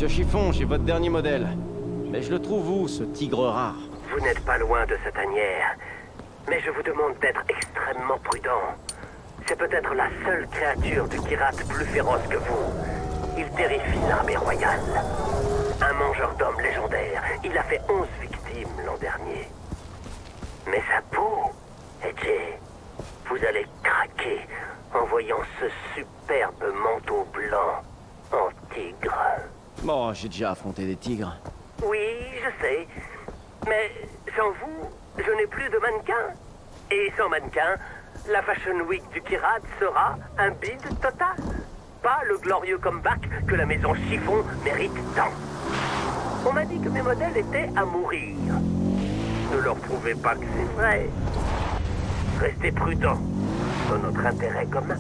Monsieur Chiffon, j'ai votre dernier modèle. Mais je le trouve où, ce tigre rare? Vous n'êtes pas loin de cette tanière. Mais je vous demande d'être extrêmement prudent. C'est peut-être la seule créature du Kyrat plus féroce que vous. Il terrifie l'armée royale. Un mangeur d'hommes légendaire. Il a fait 11 victimes l'an dernier. Mais sa peau, Edgey, vous allez craquer en voyant ce superbe manteau blanc en tigre. Bon, j'ai déjà affronté des tigres. Oui, je sais. Mais sans vous, je n'ai plus de mannequin. Et sans mannequin, la Fashion Week du Kyrat sera un bide total. Pas le glorieux comeback que la maison Chiffon mérite tant. On m'a dit que mes modèles étaient à mourir. Ne leur prouvez pas que c'est vrai. Restez prudents dans notre intérêt commun.